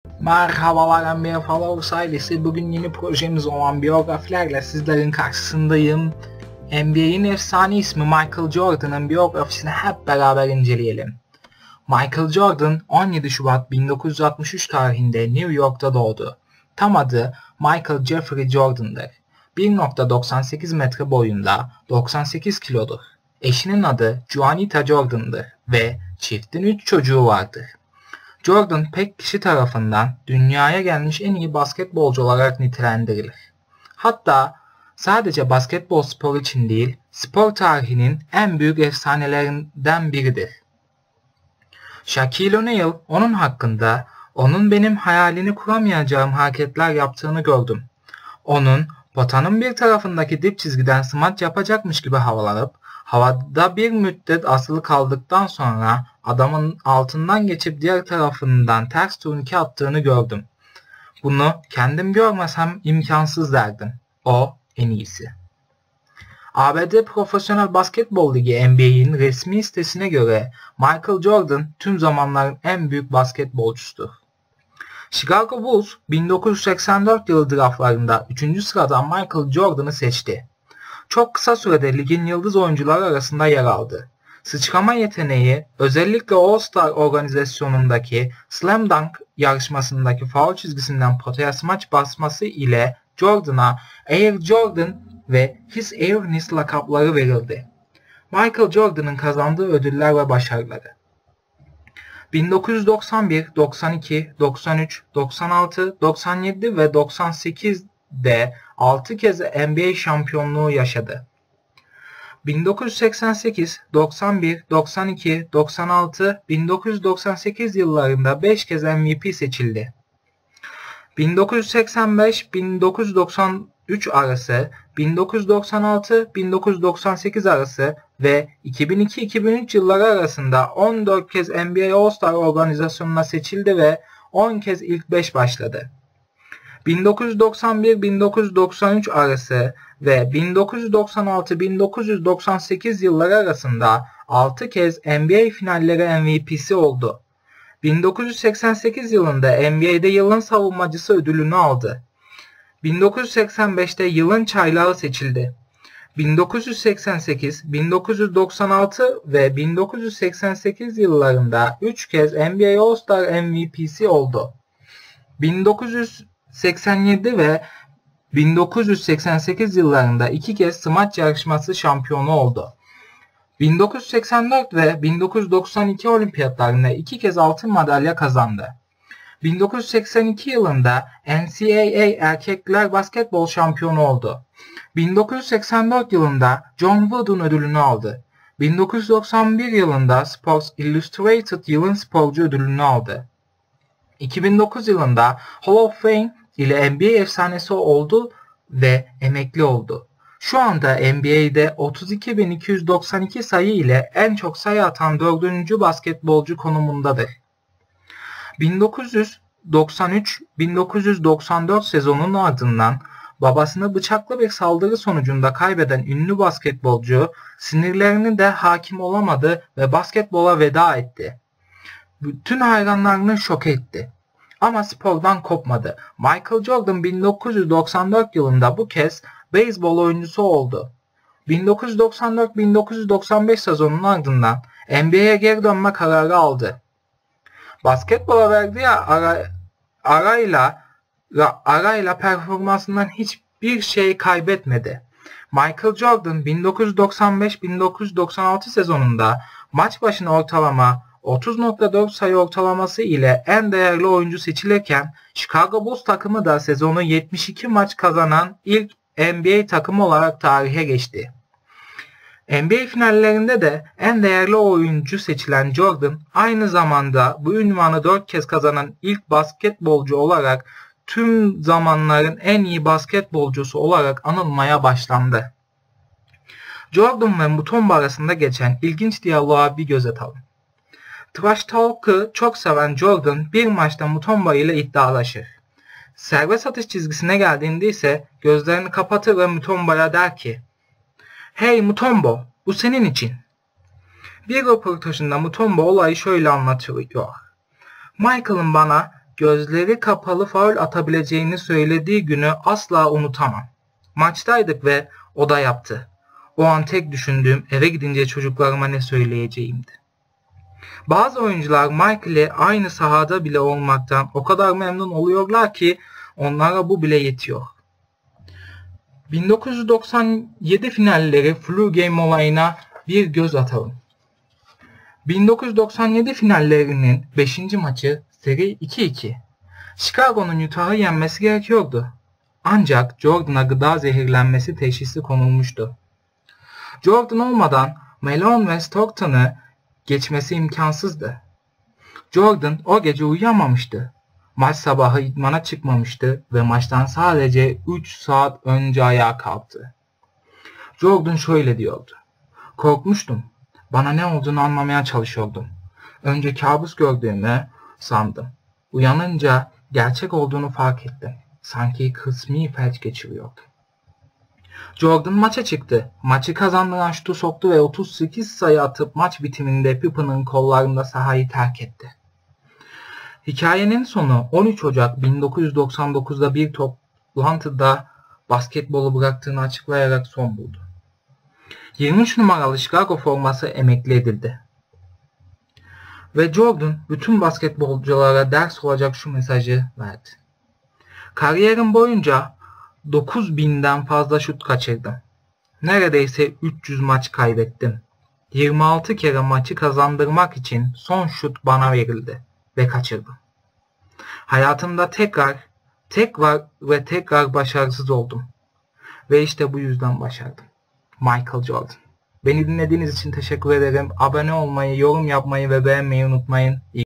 Merhabalar NBA Followers ailesi. Bugün yeni projemiz olan biyografilerle sizlerin karşısındayım. NBA'in efsane ismi Michael Jordan'ın biyografisini hep beraber inceleyelim. Michael Jordan 17 Şubat 1963 tarihinde New York'ta doğdu. Tam adı Michael Jeffrey Jordan'dır. 1.98 metre boyunda, 98 kilodur. Eşinin adı Juanita Jordan'dır ve çiftin 3 çocuğu vardır. Jordan pek kişi tarafından dünyaya gelmiş en iyi basketbolcu olarak nitelendirilir. Hatta sadece basketbol sporu için değil, spor tarihinin en büyük efsanelerinden biridir. Shaquille O'Neal onun hakkında, onun benim hayalini kuramayacağım hareketler yaptığını gördüm. Onun potanın bir tarafındaki dip çizgiden smaç yapacakmış gibi havalanıp, havada bir müddet asılı kaldıktan sonra adamın altından geçip diğer tarafından ters turnike attığını gördüm. Bunu kendim görmesem imkansız derdim. O en iyisi. ABD Profesyonel Basketbol Ligi NBA'in resmi sitesine göre Michael Jordan tüm zamanların en büyük basketbolcusudur. Chicago Bulls 1984 yılı draftlarında 3. sıradan Michael Jordan'ı seçti. Çok kısa sürede ligin yıldız oyuncuları arasında yer aldı. Sıçrama yeteneği özellikle All-Star organizasyonundaki Slam Dunk yarışmasındaki faul çizgisinden potaya smaç basması ile Jordan'a Air Jordan ve His Airness lakapları verildi. Michael Jordan'ın kazandığı ödüller ve başarıları: 1991, 92, 93, 96, 97 ve 98'de 6 kez NBA şampiyonluğu yaşadı. 1988, 91, 92, 96, 1998 yıllarında 5 kez MVP seçildi. 1985-1993 arası, 1996-1998 arası ve 2002-2003 yılları arasında 14 kez NBA All-Star organizasyonuna seçildi ve 10 kez ilk 5 başladı. 1991-1993 arası ve 1996-1998 yılları arasında 6 kez NBA finalleri MVP'si oldu. 1988 yılında NBA'de yılın savunmacısı ödülünü aldı. 1985'te yılın çaylağı seçildi. 1988, 1996 ve 1988 yıllarında 3 kez NBA All-Star MVP'si oldu. 1987 ve 1988 yıllarında 2 kez smaç yarışması şampiyonu oldu. 1984 ve 1992 olimpiyatlarında 2 kez altın madalya kazandı. 1982 yılında NCAA Erkekler Basketbol Şampiyonu oldu. 1984 yılında John Wooden ödülünü aldı. 1991 yılında Sports Illustrated yılın sporcu ödülünü aldı. 2009 yılında Hall of Fame ile NBA efsanesi oldu ve emekli oldu. Şu anda NBA'de 32.292 sayı ile en çok sayı atan 4. basketbolcu konumundadır. 1993-1994 sezonunun ardından babasını bıçaklı bir saldırı sonucunda kaybeden ünlü basketbolcu sinirlerini de hakim olamadı ve basketbola veda etti. Bütün hayranlarını şok etti. Ama spordan kopmadı. Michael Jordan 1994 yılında bu kez beyzbol oyuncusu oldu. 1994-1995 sezonunun ardından NBA'ye geri dönme kararı aldı. Basketbola verdiği arayla performansından hiçbir şey kaybetmedi. Michael Jordan 1995-1996 sezonunda maç başına ortalama 30.4 sayı ortalaması ile en değerli oyuncu seçilirken Chicago Bulls takımı da sezonu 72 maç kazanan ilk NBA takımı olarak tarihe geçti. NBA finallerinde de en değerli oyuncu seçilen Jordan aynı zamanda bu unvanı 4 kez kazanan ilk basketbolcu olarak tüm zamanların en iyi basketbolcusu olarak anılmaya başlandı. Jordan ve Mutombo arasında geçen ilginç diyaloğa bir göz atalım. Trash Talk'ı çok seven Jordan bir maçta Mutombo ile iddialaşır. Serbest atış çizgisine geldiğinde ise gözlerini kapatır ve Mutombo'ya der ki, "Hey Mutombo, bu senin için." Bir röportajında Mutombo olayı şöyle anlatıyor. "Michael'ın bana gözleri kapalı faul atabileceğini söylediği günü asla unutamam. Maçtaydık ve o da yaptı. O an tek düşündüğüm eve gidince çocuklarıma ne söyleyeceğimdi. Bazı oyuncular Michael'le aynı sahada bile olmaktan o kadar memnun oluyorlar ki onlara bu bile yetiyor. 1997 finalleri Flu Game olayına bir göz atalım. 1997 finallerinin 5. maçı seri 2-2. Chicago'nun Utah'ı yenmesi gerekiyordu. Ancak Jordan'a gıda zehirlenmesi teşhisi konulmuştu. Jordan olmadan Malone ve Stockton'ı geçmesi imkansızdı. Jordan o gece uyuyamamıştı. Maç sabahı idmana çıkmamıştı ve maçtan sadece 3 saat önce ayağa kalktı. Jordan şöyle diyordu. Korkmuştum. Bana ne olduğunu anlamaya çalışıyordum. Önce kabus gördüğümü sandım. Uyanınca gerçek olduğunu fark ettim. Sanki kısmi felç geçiriyordu. Jordan maça çıktı. Maçı kazandıran şutu soktu ve 38 sayı atıp maç bitiminde Pippen'ın kollarında sahayı terk etti. Hikayenin sonu 13 Ocak 1999'da bir toplantıda basketbolu bıraktığını açıklayarak son buldu. 23 numaralı Chicago forması emekli edildi. Ve Jordan bütün basketbolculara ders olacak şu mesajı verdi. Kariyerim boyunca 9.000'den fazla şut kaçırdım. Neredeyse 300 maç kaybettim. 26 kere maçı kazandırmak için son şut bana verildi ve kaçırdım. Hayatımda tekrar başarısız oldum. Ve işte bu yüzden başardım. Michael Jordan. Beni dinlediğiniz için teşekkür ederim. Abone olmayı, yorum yapmayı ve beğenmeyi unutmayın.